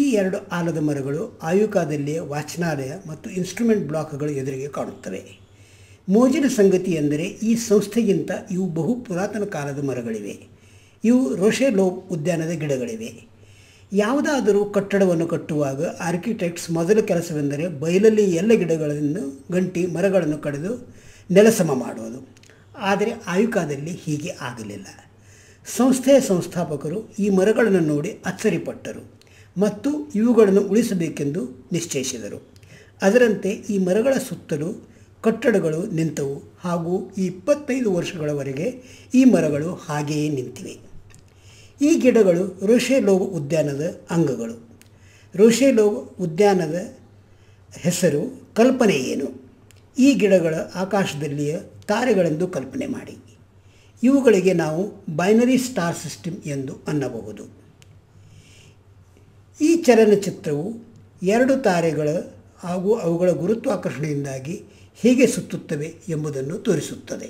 ಈ ಎರಡು ಆಲದ ಮರಗಳು ಆಯುಕಾದಲ್ಲಿಯ ವಾಚನಾಲಯ ಮತ್ತು ಇನ್ಸ್ಟ್ರುಮೆಂಟ್ ಬ್ಲಾಕ್ಗಳು ಎದುರಿಗೆ ಕಾಣುತ್ತವೆ. ಮೋಜಿನ ಸಂಗತಿ ಎಂದರೆ ಈ ಸಂಸ್ಥೆಗಿಂತ ಇವು ಬಹು ಪುರಾತನ ಕಾಲದ ಮರಗಳಿವೆ. ಇವು ರೋಷೆಲೋವ್ ಉದ್ಯಾನದ ಗಿಡಗಳಿವೆ. ಯಾವುದಾದರೂ ಕಟ್ಟಡವನ್ನು ಕಟ್ಟುವಾಗ ಆರ್ಕಿಟೆಕ್ಟ್ಸ್ ಮೊದಲ ಕೆಲಸವೆಂದರೆ ಬಯಲಲ್ಲಿ ಎಲ್ಲ ಗಿಡಗಳನ್ನು ಗಂಟಿ ಮರಗಳನ್ನು ಕಡಿದು ನೆಲಸಮ ಮಾಡುವುದು. ಆದರೆ ಆಯುಕಾದಲ್ಲಿ ಹೀಗೆ ಆಗಲಿಲ್ಲ. ಸಂಸ್ಥೆಯ ಸಂಸ್ಥಾಪಕರು ಈ ಮರಗಳನ್ನು ನೋಡಿ ಅಚ್ಚರಿಪಟ್ಟರು ಮತ್ತು ಇವುಗಳನ್ನು ಉಳಿಸಬೇಕೆಂದು ನಿಶ್ಚಯಿಸಿದರು. ಅದರಂತೆ ಈ ಮರಗಳ ಸುತ್ತಲೂ ಕಟ್ಟಡಗಳು ನಿಂತವು ಹಾಗೂ 25 ವರ್ಷಗಳವರೆಗೆ ಈ ಮರಗಳು ಹಾಗೆಯೇ ನಿಂತಿವೆ. ಈ ಗಿಡಗಳು ರೋಷೆಲೋವ್ ಉದ್ಯಾನದ ಅಂಗಗಳು. ರೋಷೆಲೋವ್ ಉದ್ಯಾನದ ಹೆಸರು ಕಲ್ಪನೆ ಏನು? ಈ ಗಿಡಗಳ ಆಕಾಶದಲ್ಲಿಯ ತಾರೆಗಳೆಂದು ಕಲ್ಪನೆ ಮಾಡಿ. ಇವುಗಳಿಗೆ ನಾವು ಬೈನರಿ ಸ್ಟಾರ್ ಸಿಸ್ಟಮ್ ಎಂದು ಅನ್ನಬಹುದು. ಈ ಚಲನಚಿತ್ರವು 2 ತಾರೆಗಳ ಹಾಗೂ ಅವುಗಳ ಗುರುತ್ವಾಕರ್ಷಣೆಯಿಂದಾಗಿ ಹೇಗೆ ಸುತ್ತುತ್ತವೆ ಎಂಬುದನ್ನು ತೋರಿಸುತ್ತದೆ.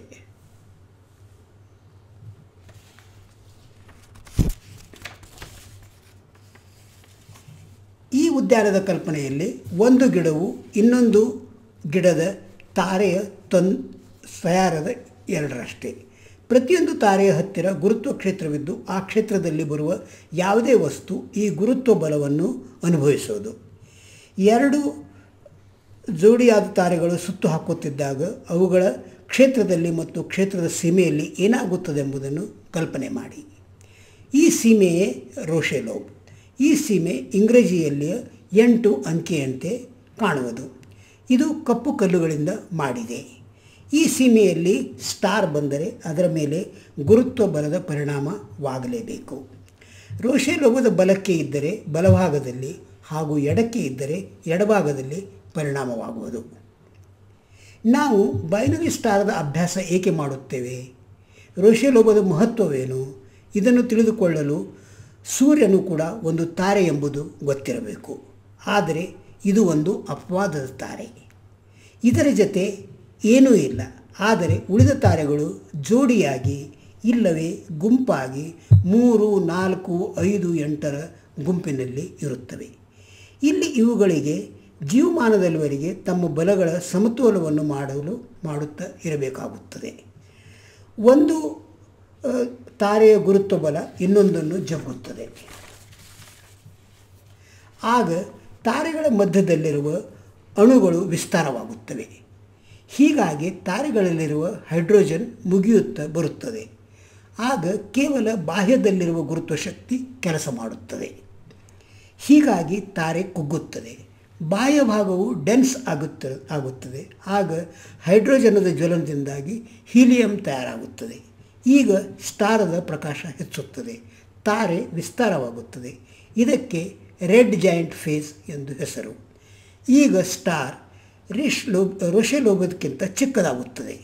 ಈ ಉದ್ಯಾನದ ಕಲ್ಪನೆಯಲ್ಲಿ ಒಂದು ಗಿಡವು ಇನ್ನೊಂದು ಗಿಡದ ತಾರೆಯ ತಯಾರದ 2ರಷ್ಟೇ. ಪ್ರತಿಯೊಂದು ತಾರೆಯ ಹತ್ತಿರ ಗುರುತ್ವ ಕ್ಷೇತ್ರವಿದ್ದು ಆ ಕ್ಷೇತ್ರದಲ್ಲಿ ಬರುವ ಯಾವುದೇ ವಸ್ತು ಈ ಗುರುತ್ವ ಬಲವನ್ನು ಅನುಭವಿಸೋದು. 2 ಜೋಡಿಯಾದ ತಾರೆಗಳು ಸುತ್ತು ಹಾಕುತ್ತಿದ್ದಾಗ ಅವುಗಳ ಕ್ಷೇತ್ರದಲ್ಲಿ ಮತ್ತು ಕ್ಷೇತ್ರದ ಸೀಮೆಯಲ್ಲಿ ಏನಾಗುತ್ತದೆ ಎಂಬುದನ್ನು ಕಲ್ಪನೆ ಮಾಡಿ. ಈ ಸೀಮೆಯೇ ರೋಷೆಲೋವ್. ಈ ಸೀಮೆ ಇಂಗ್ರಜಿಯಲ್ಲಿಯ 8 ಅಂಕೆಯಂತೆ ಕಾಣುವುದು. ಇದು ಕಪ್ಪು ಕಲ್ಲುಗಳಿಂದ ಮಾಡಿದೆ. ಈ ಸೀಮೆಯಲ್ಲಿ ಸ್ಟಾರ್ ಬಂದರೆ ಅದರ ಮೇಲೆ ಗುರುತ್ವ ಬಲದ ಪರಿಣಾಮವಾಗಲೇಬೇಕು. ರೋಷೆಲೋವದ ಬಲಕ್ಕೆ ಇದ್ದರೆ ಬಲಭಾಗದಲ್ಲಿ ಹಾಗೂ ಎಡಕ್ಕೆ ಇದ್ದರೆ ಎಡಭಾಗದಲ್ಲಿ ಪರಿಣಾಮವಾಗುವುದು. ನಾವು ಬೈನರಿ ಸ್ಟಾರದ ಅಭ್ಯಾಸ ಏಕೆ ಮಾಡುತ್ತೇವೆ? ರೋಷೆಲೋವದ ಮಹತ್ವವೇನು? ಇದನ್ನು ತಿಳಿದುಕೊಳ್ಳಲು ಸೂರ್ಯನು ಕೂಡ ಒಂದು ತಾರೆ ಎಂಬುದು ಗೊತ್ತಿರಬೇಕು. ಆದರೆ ಇದು ಒಂದು ಅಪವಾದದ ತಾರೆ. ಇದರ ಜೊತೆ ಏನೂ ಇಲ್ಲ. ಆದರೆ ಉಳಿದ ತಾರೆಗಳು ಜೋಡಿಯಾಗಿ ಇಲ್ಲವೇ ಗುಂಪಾಗಿ 3, 4, 5, 8ರ ಗುಂಪಿನಲ್ಲಿ ಇರುತ್ತವೆ. ಇಲ್ಲಿ ಇವುಗಳಿಗೆ ಜೀವಮಾನದಲ್ಲಿವರೆಗೆ ತಮ್ಮ ಬಲಗಳ ಸಮತೋಲನವನ್ನು ಮಾಡುತ್ತಾ ಇರಬೇಕಾಗುತ್ತದೆ. ಒಂದು ತಾರೆಯ ಗುರುತ್ವ ಬಲ ಇನ್ನೊಂದನ್ನು ಜಗ್ಗುತ್ತದೆ. ಆಗ ತಾರೆಗಳ ಮಧ್ಯದಲ್ಲಿರುವ ಅಣುಗಳು ವಿಸ್ತಾರವಾಗುತ್ತವೆ. ಹೀಗಾಗಿ ತಾರೆಗಳಲ್ಲಿರುವ ಹೈಡ್ರೋಜನ್ ಮುಗಿಯುತ್ತಾ ಬರುತ್ತದೆ. ಆಗ ಕೇವಲ ಬಾಹ್ಯದಲ್ಲಿರುವ ಗುರುತ್ವ ಶಕ್ತಿ ಕೆಲಸ ಮಾಡುತ್ತದೆ. ಹೀಗಾಗಿ ತಾರೆ ಕುಗ್ಗುತ್ತದೆ. ಬಾಹ್ಯ ಭಾಗವು ಡೆನ್ಸ್ ಆಗುತ್ತದೆ. ಆಗ ಹೈಡ್ರೋಜನದ ಜ್ವಲನದಿಂದಾಗಿ ಹೀಲಿಯಂ ತಯಾರಾಗುತ್ತದೆ. ಈಗ ಸ್ಟಾರದ ಪ್ರಕಾಶ ಹೆಚ್ಚುತ್ತದೆ. ತಾರೆ ವಿಸ್ತಾರವಾಗುತ್ತದೆ. ಇದಕ್ಕೆ ರೆಡ್ ಜಾಯಿಂಟ್ ಫೇಸ್ ಎಂದು ಹೆಸರು. ಈಗ ಸ್ಟಾರ್ ರೋಷೆಲೋವದಕ್ಕಿಂತ ಚಿಕ್ಕದಾಗುತ್ತದೆ.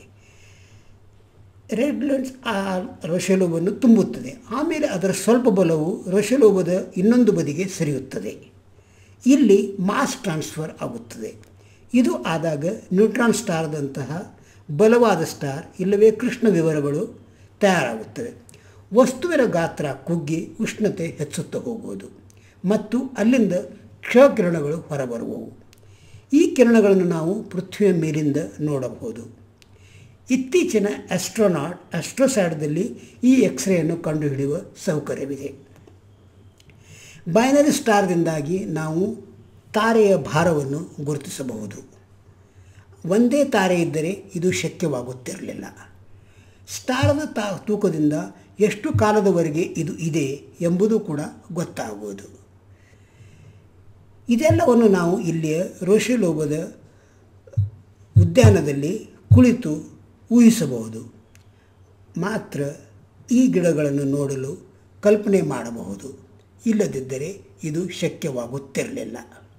ರೆಡ್ ಲೈನ್ಸ್ ಆ ರೋಷೆಲೋವನ್ನು ತುಂಬುತ್ತದೆ. ಆಮೇಲೆ ಅದರ ಸ್ವಲ್ಪ ಬಲವು ರೋಷೆಲೋವದ ಇನ್ನೊಂದು ಬದಿಗೆ ಸರಿಯುತ್ತದೆ. ಇಲ್ಲಿ ಮಾಸ್ ಟ್ರಾನ್ಸ್ಫರ್ ಆಗುತ್ತದೆ. ಇದು ಆದಾಗ ನ್ಯೂಟ್ರಾನ್ ಸ್ಟಾರ್ದಂತಹ ಬಲವಾದ ಸ್ಟಾರ್ ಇಲ್ಲವೇ ಕೃಷ್ಣ ವಿವರಗಳು ತಯಾರಾಗುತ್ತವೆ. ವಸ್ತುವಿನ ಗಾತ್ರ ಕುಗ್ಗಿ ಉಷ್ಣತೆ ಹೆಚ್ಚುತ್ತಾ ಹೋಗುವುದು ಮತ್ತು ಅಲ್ಲಿಂದ ಕ್ಷಕಿರಣಗಳು ಹೊರಬರುವವು. ಈ ಕಿರಣಗಳನ್ನು ನಾವು ಪೃಥ್ವಿಯ ಮೇಲಿಂದ ನೋಡಬಹುದು. ಇತ್ತೀಚಿನ ಆಸ್ಟ್ರೋಸ್ಯಾಟ್ದಲ್ಲಿ ಈ ಎಕ್ಸ್ರೇಯನ್ನು ಕಂಡುಹಿಡಿಯುವ ಸೌಕರ್ಯವಿದೆ. ಬೈನರಿ ಸ್ಟಾರ್ದಿಂದಾಗಿ ನಾವು ತಾರೆಯ ಭಾರವನ್ನು ಗುರುತಿಸಬಹುದು. ಒಂದೇ ತಾರೆ ಇದ್ದರೆ ಇದು ಶಕ್ಯವಾಗುತ್ತಿರಲಿಲ್ಲ. ಸ್ಟಾರದ ತೂಕದಿಂದ ಎಷ್ಟು ಕಾಲದವರೆಗೆ ಇದು ಇದೆ ಎಂಬುದು ಕೂಡ ಗೊತ್ತಾಗುವುದು. ಇದೆಲ್ಲವನ್ನು ನಾವು ಇಲ್ಲಿಯ ರೋಷೆಲೋವದ ಉದ್ಯಾನದಲ್ಲಿ ಕುಳಿತು ಊಹಿಸಬಹುದು. ಮಾತ್ರ ಈ ಗಿಡಗಳನ್ನು ನೋಡಲು ಕಲ್ಪನೆ ಮಾಡಬಹುದು. ಇಲ್ಲದಿದ್ದರೆ ಇದು ಶಕ್ಯವಾಗುತ್ತಿರಲಿಲ್ಲ.